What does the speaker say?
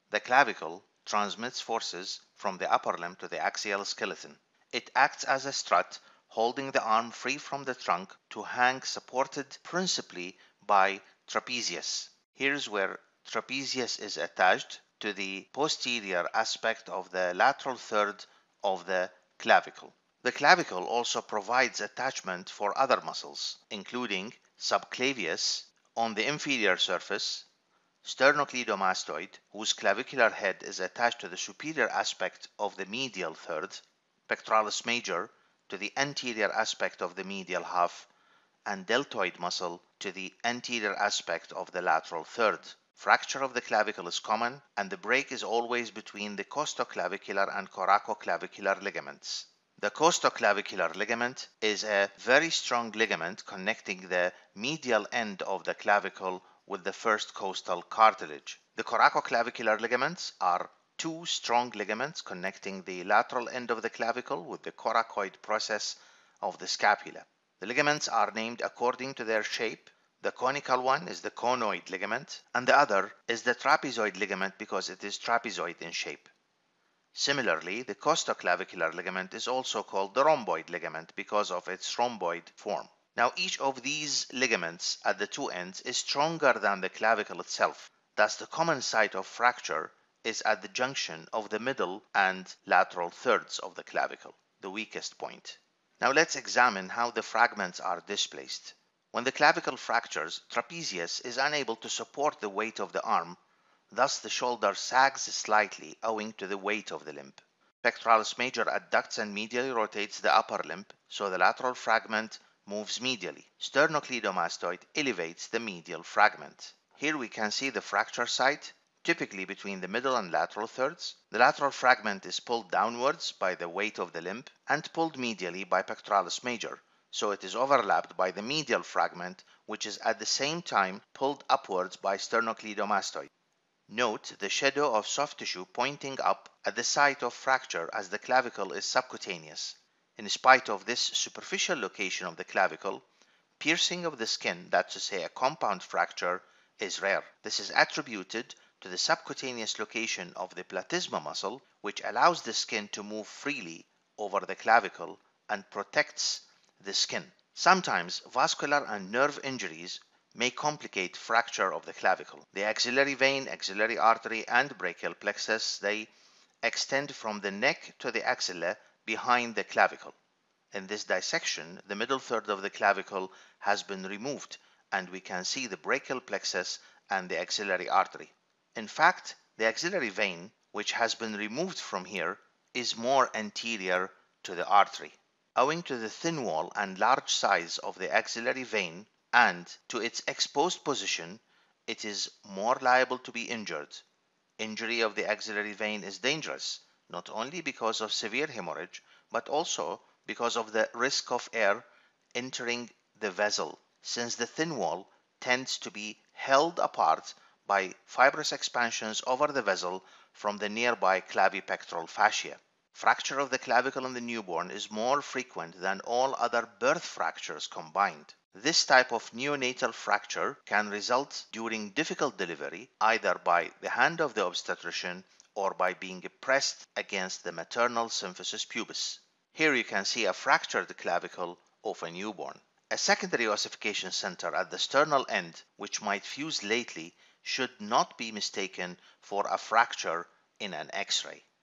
The clavicle transmits forces from the upper limb to the axial skeleton. It acts as a strut, holding the arm free from the trunk to hang, supported principally by trapezius. Here's where trapezius is attached to the posterior aspect of the lateral third of the clavicle. The clavicle also provides attachment for other muscles, including subclavius on the inferior surface, sternocleidomastoid, whose clavicular head is attached to the superior aspect of the medial third, pectoralis major to the anterior aspect of the medial half, and deltoid muscle to the anterior aspect of the lateral third. Fracture of the clavicle is common, and the break is always between the costoclavicular and coracoclavicular ligaments. The costoclavicular ligament is a very strong ligament connecting the medial end of the clavicle with the first costal cartilage. The coracoclavicular ligaments are two strong ligaments connecting the lateral end of the clavicle with the coracoid process of the scapula. The ligaments are named according to their shape. The conical one is the conoid ligament, and the other is the trapezoid ligament because it is trapezoid in shape. Similarly, the costoclavicular ligament is also called the rhomboid ligament because of its rhomboid form. Now, each of these ligaments at the two ends is stronger than the clavicle itself. Thus, the common site of fracture is at the junction of the middle and lateral thirds of the clavicle, the weakest point. Now, let's examine how the fragments are displaced. When the clavicle fractures, trapezius is unable to support the weight of the arm. Thus, the shoulder sags slightly owing to the weight of the limb. Pectoralis major adducts and medially rotates the upper limb, so the lateral fragment moves medially. Sternocleidomastoid elevates the medial fragment. Here we can see the fracture site, typically between the middle and lateral thirds. The lateral fragment is pulled downwards by the weight of the limb and pulled medially by pectoralis major, so it is overlapped by the medial fragment, which is at the same time pulled upwards by sternocleidomastoid. Note the shadow of soft tissue pointing up at the site of fracture as the clavicle is subcutaneous. In spite of this superficial location of the clavicle, piercing of the skin, that's to say a compound fracture, is rare. This is attributed to the subcutaneous location of the platysma muscle, which allows the skin to move freely over the clavicle and protects the skin. Sometimes vascular and nerve injuries may complicate fracture of the clavicle. The axillary vein, axillary artery, and brachial plexus, they extend from the neck to the axilla behind the clavicle. In this dissection, the middle third of the clavicle has been removed, and we can see the brachial plexus and the axillary artery. In fact, the axillary vein, which has been removed from here, is more anterior to the artery. Owing to the thin wall and large size of the axillary vein and to its exposed position, it is more liable to be injured. Injury of the axillary vein is dangerous, not only because of severe hemorrhage, but also because of the risk of air entering the vessel, since the thin wall tends to be held apart by fibrous expansions over the vessel from the nearby clavipectoral fascia. Fracture of the clavicle in the newborn is more frequent than all other birth fractures combined. This type of neonatal fracture can result during difficult delivery, either by the hand of the obstetrician or by being pressed against the maternal symphysis pubis. Here you can see a fractured clavicle of a newborn. A secondary ossification center at the sternal end, which might fuse lately, should not be mistaken for a fracture in an X-ray.